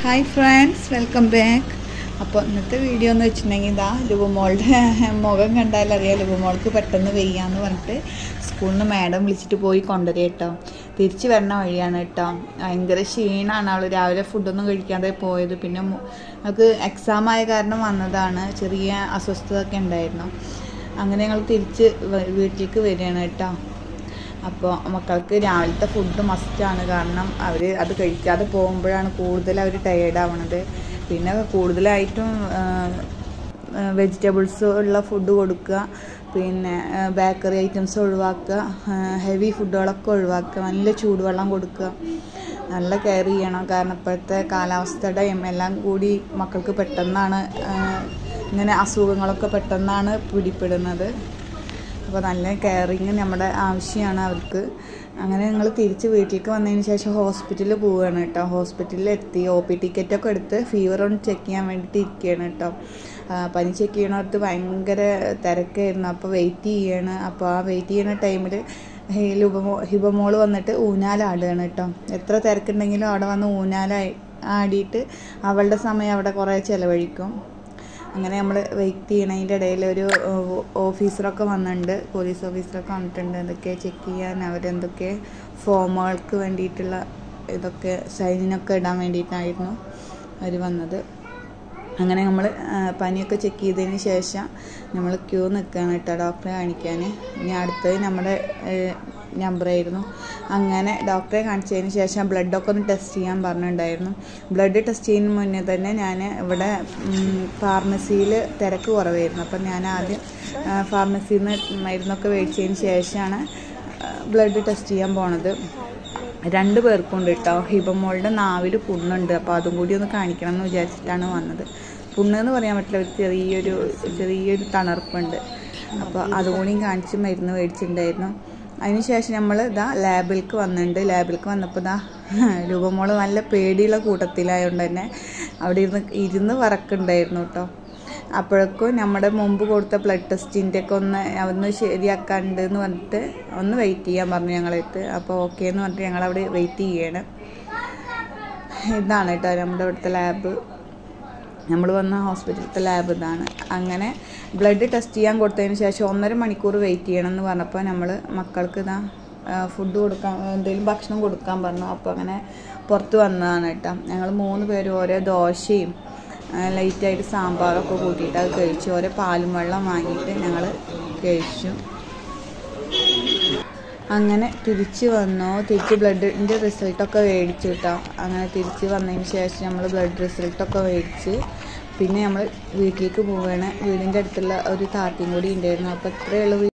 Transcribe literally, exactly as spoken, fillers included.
Hi friends, welcome back. അപ്പോൾ ഇന്നത്തെ video എന്ന് വെച്ചിട്ടുണ്ടെങ്കിൽ ഇതാ ലുബുമോളുടെ മുഖം കണ്ടാലറിയാം ലുബുമോൾക്ക് പെട്ടെന്ന് വെയ്യാന്ന് പറഞ്ഞിട്ട് സ്കൂളിൽ നിന്ന് മാഡം വിളിച്ചിട്ട് പോയി കൊണ്ടുവരിക കേട്ടോ. തിരിച്ച് വരണ വഴിയാണ് കേട്ടോ. ഭയങ്കര ക്ഷീണമാണ് അവൾ, രാവിലെ ഫുഡൊന്നും കഴിക്കാതെ പോയത്. പിന്നെ നമുക്ക് എക്സാം ആയ കാരണം വന്നതാണ്, ചെറിയ അസ്വസ്ഥതയൊക്കെ ഉണ്ടായിരുന്നു. അങ്ങനെ ഞങ്ങൾ തിരിച്ച് വീട്ടിലേക്ക് വരികയാണ് കേട്ടോ. അപ്പോൾ മക്കൾക്ക് രാവിലത്തെ ഫുഡ് മസ്റ്റാണ്, കാരണം അവർ അത് കഴിക്കാതെ പോകുമ്പോഴാണ് കൂടുതൽ അവർ ടയേർഡാവണത്. പിന്നെ കൂടുതലായിട്ടും വെജിറ്റബിൾസ് ഉള്ള ഫുഡ് കൊടുക്കുക, പിന്നെ ബേക്കറി ഐറ്റംസ് ഒഴിവാക്കുക, ഹെവി ഫുഡുകളൊക്കെ ഒഴിവാക്കുക, നല്ല ചൂടുവെള്ളം കൊടുക്കുക, നല്ല കെയർ ചെയ്യണം. കാരണം ഇപ്പോഴത്തെ കാലാവസ്ഥയുടെയും എല്ലാം കൂടി മക്കൾക്ക് പെട്ടെന്നാണ് ഇങ്ങനെ അസുഖങ്ങളൊക്കെ പെട്ടെന്നാണ് പിടിപ്പെടുന്നത്. അപ്പോൾ നല്ല കെയറിങ് നമ്മുടെ ആവശ്യമാണ് അവർക്ക്. അങ്ങനെ ഞങ്ങൾ തിരിച്ച് വീട്ടിലേക്ക് വന്നതിന് ശേഷം ഹോസ്പിറ്റലിൽ പോവുകയാണ് കേട്ടോ. ഹോസ്പിറ്റലിൽ എത്തി ഒ പി ടിക്കറ്റൊക്കെ എടുത്ത് ഫീവർ ഒന്ന് ചെക്ക് ചെയ്യാൻ വേണ്ടിയിട്ട് ഇരിക്കുകയാണ് കേട്ടോ. പനി ചെക്ക് ചെയ്യണടുത്ത് ഭയങ്കര തിരക്കായിരുന്നു, അപ്പോൾ വെയിറ്റ് ചെയ്യാണ്. അപ്പോൾ ആ വെയിറ്റ് ചെയ്യുന്ന ടൈമിൽ ഹിബമോ ഹിബമോൾ വന്നിട്ട് ഊഞ്ഞാലാടുകയാണ് കേട്ടോ. എത്ര തിരക്കുണ്ടെങ്കിലും അവിടെ വന്ന് ഊഞ്ഞാലായി ആടിയിട്ട് അവളുടെ സമയം അവിടെ കുറേ ചിലവഴിക്കും. അങ്ങനെ നമ്മൾ വെയിറ്റ് ചെയ്യണതിൻ്റെ ഇടയിൽ ഒരു ഓഫീസറൊക്കെ വന്നിട്ടുണ്ട്, പോലീസ് ഓഫീസറൊക്കെ വന്നിട്ടുണ്ട്. എന്തൊക്കെ ചെക്ക് ചെയ്യാൻ, അവരെന്തൊക്കെ ഫോമുകൾക്ക് വേണ്ടിയിട്ടുള്ള ഇതൊക്കെ സൈനിനൊക്കെ ഇടാൻ വേണ്ടിയിട്ടായിരുന്നു അവർ വന്നത്. അങ്ങനെ നമ്മൾ പനിയൊക്കെ ചെക്ക് ചെയ്തതിന് ശേഷം നമ്മൾ ക്യൂ നിൽക്കുകയാണ് കേട്ടോ ഡോക്ടറെ കാണിക്കാൻ. ഇനി അടുത്തത് നമ്മുടെ നമ്പറായിരുന്നു. അങ്ങനെ ഡോക്ടറെ കാണിച്ചതിന് ശേഷം ബ്ലഡൊക്കെ ഒന്ന് ടെസ്റ്റ് ചെയ്യാൻ പറഞ്ഞിട്ടുണ്ടായിരുന്നു. ബ്ലഡ് ടെസ്റ്റ് ചെയ്യുന്നതിന് മുന്നേ തന്നെ ഞാൻ ഇവിടെ ഫാർമസിയിൽ തിരക്ക് കുറവായിരുന്നു. അപ്പം ഞാൻ ആദ്യം ഫാർമസിയിൽ നിന്ന് മരുന്നൊക്കെ മേടിച്ചതിന് ശേഷമാണ് ബ്ലഡ് ടെസ്റ്റ് ചെയ്യാൻ പോണത്. രണ്ട് പേർക്കുണ്ട് കേട്ടോ. ഹിബമോളുടെ നാവിൽ പുണ്ണുണ്ട്, അപ്പോൾ അതും കൂടി ഒന്ന് കാണിക്കണം എന്ന് വിചാരിച്ചിട്ടാണ് വന്നത്. പുണ്ണെന്ന് പറയാൻ പറ്റില്ല, ഒരു ചെറിയൊരു ചെറിയൊരു തണർപ്പുണ്ട്. അപ്പോൾ അതുകൂടിയും കാണിച്ച് മരുന്ന് മേടിച്ചിട്ടുണ്ടായിരുന്നു. അതിനുശേഷം നമ്മൾ ഇതാ ലാബിലേക്ക് വന്നിട്ടുണ്ട്. ലാബിലേക്ക് വന്നപ്പോൾ ഇതാ രൂപമോള് നല്ല പേടിയുള്ള കൂട്ടത്തിലായതുകൊണ്ട് തന്നെ അവിടെ ഇരുന്ന് ഇരുന്ന് വറക്കുണ്ടായിരുന്നു കേട്ടോ. അപ്പോഴേക്കും നമ്മുടെ മുമ്പ് കൊടുത്ത ബ്ലഡ് ടെസ്റ്റിൻ്റെ ഒക്കെ ഒന്ന് ഒന്ന് ശരിയാക്കാണ്ട് എന്ന് പറഞ്ഞിട്ട് ഒന്ന് വെയിറ്റ് ചെയ്യാൻ പറഞ്ഞു ഞങ്ങളടുത്ത്. അപ്പോൾ ഓക്കെ എന്ന് പറഞ്ഞിട്ട് ഞങ്ങളവിടെ വെയിറ്റ് ചെയ്യണം. ഇതാണ് കേട്ടോ നമ്മുടെ ഇവിടുത്തെ ലാബ്, നമ്മൾ വന്ന ഹോസ്പിറ്റലത്തെ ലാബ് ഇതാണ്. അങ്ങനെ ബ്ലഡ് ടെസ്റ്റ് ചെയ്യാൻ കൊടുത്തതിന് ശേഷം ഒന്നര മണിക്കൂർ വെയിറ്റ് ചെയ്യണം എന്ന് പറഞ്ഞപ്പോൾ നമ്മൾ മക്കൾക്ക് ഇതാ ഫുഡ് കൊടുക്കാൻ എന്തെങ്കിലും ഭക്ഷണം കൊടുക്കാൻ പറഞ്ഞു. അപ്പോൾ അങ്ങനെ പുറത്ത് വന്നതാണ് കേട്ടോ. ഞങ്ങൾ മൂന്ന് പേരും ഓരോ ദോശയും ലൈറ്റായിട്ട് സാമ്പാറൊക്കെ കൂട്ടിയിട്ട് അത് കഴിച്ചു. ഓരോ പാലും വെള്ളം വാങ്ങിയിട്ട് ഞങ്ങൾ കഴിച്ചു. അങ്ങനെ തിരിച്ച് വന്നു. തിരിച്ച് ബ്ലഡിൻ്റെ റിസൾട്ടൊക്കെ മേടിച്ചു കേട്ടോ. അങ്ങനെ തിരിച്ച് വന്നതിന് ശേഷം നമ്മൾ ബ്ലഡ് റിസൾട്ടൊക്കെ മേടിച്ച് പിന്നെ നമ്മൾ വീട്ടിലേക്ക് പോവുകയാണ്. വീടിൻ്റെ അടുത്തുള്ള ഒരു താത്തയും കൂടി ഉണ്ടായിരുന്നു. അപ്പോൾ ഇത്രയുള്ള